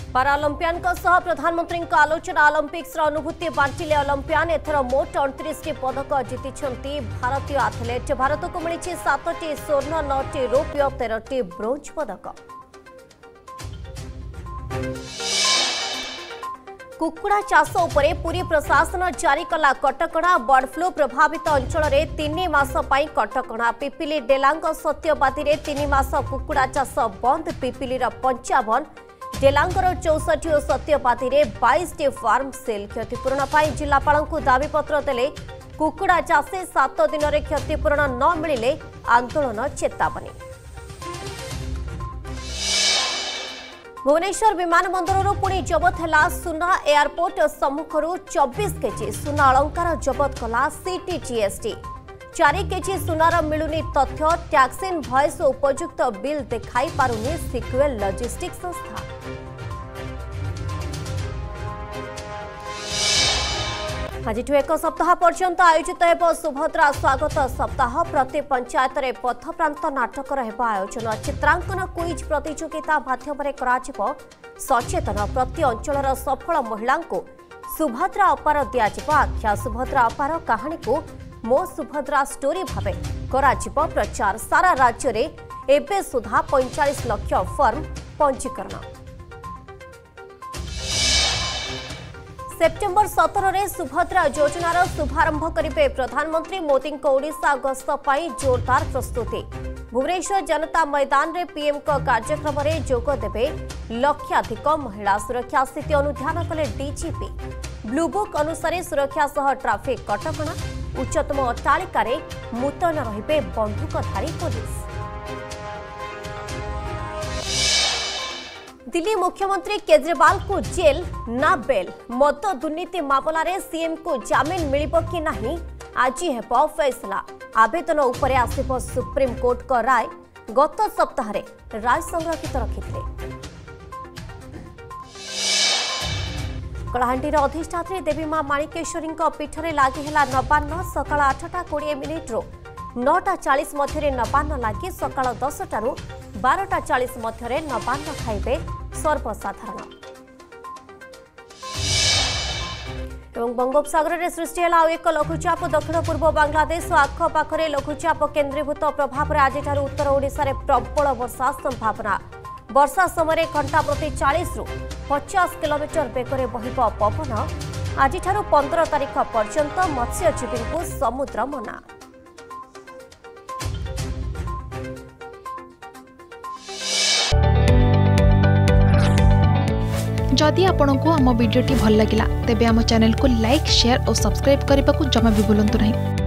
पाराओलंपियन प्रधानमंत्री आलोचना ओलंपिक्स अनुभूति बांटिले ओलंपियन एथर मोट 29 पदक जीति भारतीय एथलीट। भारत को मिली 7टी स्वर्ण 9टी रौप्य 13टी ब्रोंज पदक। कुकुड़ा चाष उपरे पुरी प्रशासन जारी कला कटकणा। बर्ड फ्लू प्रभावित अंचल में 3 मास पई कटकणा। पिपिली डेलांग सत्यवादी में 3 मास कुकुड़ा चाष बंद। पिपिलीर 55, डेलांगर 64 और सत्यवादी में 22टी फार्म सेल। क्षतिपूरण पर जिलापाल को दाबीपत्र देले कुकुड़ा चाषी। 7 दिन में क्षतिपूरण न मिले आंदोलन चेतावनी। भुवनेश्वर विमानबंदर पुणी जबत है सुना। एयरपोर्ट सम्मुखर 24 केजी सुना अलंकार जबत कला सीटीजीएसटी। 4 केजी सुनार मिलुनी तथ्य। टैक्सिन भयस उपयुक्त बिल देखाई पारुनी सिक्वेल लॉजिस्टिक संस्था। आज एक सप्ताह पर्यंत आयोजित हो सुभद्रा स्वागत सप्ताह। प्रति पंचायत में पथप्रांत नाटक आयोजन। चित्रांकन क्विज प्रतियोगिता माध्यम सचेतन। प्रति अंचल सफल महिला को सुभद्रा अपार दिज्व आख्या। सुभद्रा अपार कहानी को मो सुभद्रा स्टोरी भावे करा प्रचार। सारा राज्य में एबे सुधा 45 लाख फर्म पंजीकरण। सेप्टेम्बर 17 में सुभद्रा योजनार शुभारंभ करेंगे प्रधानमंत्री। मोदी को ओडिशा गस्त पर जोरदार प्रस्तुति। भुवनेश्वर जनता मैदान में पीएम को कार्यक्रम में जोग देवे लक्षाधिक महिला। सुरक्षा स्थिति अनुध्यान कले डीजीपी। ब्लूबुक अनुसार सुरक्षा सह ट्राफिक कटकणा। उच्चतम अट्टालिका मुतयन रहिबे बंधुकधारी पुलिस। दिल्ली मुख्यमंत्री केजरीवाल को जेल ना बेल। मद दुर्नीति मामला रे सीएम को जामिन मिलिबो कि नहीं आज हेबो फैसला। आवेदन उपरे आसिबो सुप्रीम कोर्ट को राय। गत सप्ताह रे राय संरक्षित रखिथिले। कलाहांडीर अधिष्ठात्री देवी मां माणिकेश्वरी पीठरे लागी हेला नवान्न। सकाळ 8:20 9:40 मध्य नवान्न लागी। सकाळ 10 12:40 मध्य नवान्न खाइबे सर्वसाधारण। बंगोपसागर में सृष्टि है एक लघुचाप। दक्षिण पूर्व बांग्लादेश आखपाखे लघुचाप केन्द्रीभूत प्रभाव आज उत्तर ओडिशा रे प्रबल वर्षा संभावना। वर्षा समय घंटा प्रति 40 ରୁ 50 किलोमीटर बेगर बहिब पवन। आज 15 तारीख पर्यंत मत्स्यजीवी को समुद्र मना। जदि आपंक आम भिडी भल लगा तेब आम चैनल को लाइक, शेयर और सब्सक्राइब करने को जमा भी भूलु नहीं।